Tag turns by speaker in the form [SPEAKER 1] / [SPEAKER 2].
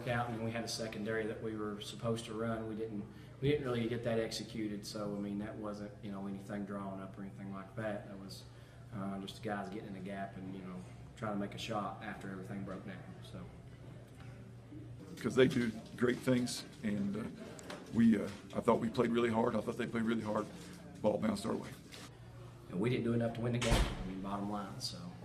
[SPEAKER 1] work out, and then we had a secondary that we were supposed to run. We didn't really get that executed. So I mean, that wasn't anything drawn up or anything like that. That was just the guys getting in a gap and trying to make a shot after everything broke down. So
[SPEAKER 2] because they do great things, and I thought we played really hard. I thought they played really hard. Ball bounced our way.
[SPEAKER 1] And we didn't do enough to win the game. I mean, bottom line. So.